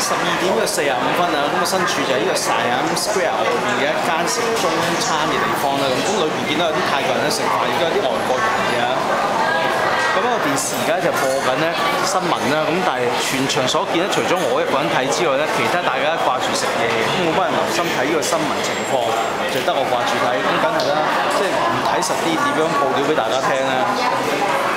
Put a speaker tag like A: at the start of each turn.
A: 12:45啊，咁啊身處就係呢個 Siam Square 外邊嘅一間食中餐嘅地方啦。咁裏邊見到有啲泰國人咧食飯，亦都有啲外國人嘅。咁個電視而家就播緊咧新聞啦。咁但係全場所見咧，除咗我一個人睇之外咧，其他大家掛住食嘢嘅，咁冇乜人留心睇呢個新聞情況，就得我掛住睇。咁梗係啦，即係唔睇實啲點樣報料俾大家聽咧？